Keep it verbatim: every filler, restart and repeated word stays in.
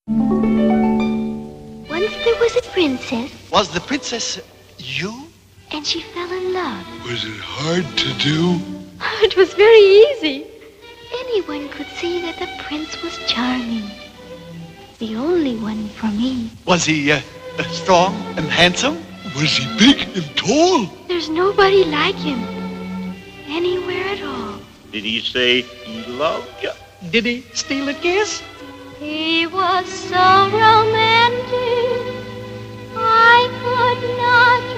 Once there was a princess. Was the princess you? And she fell in love. Was it hard to do? It was very easy. Anyone could see that the prince was charming. The only one for me. Was he uh, strong and handsome? Was he big and tall? There's nobody like him. Anywhere at all. Did he say he loved you? Did he steal a kiss? He was so romantic, I could not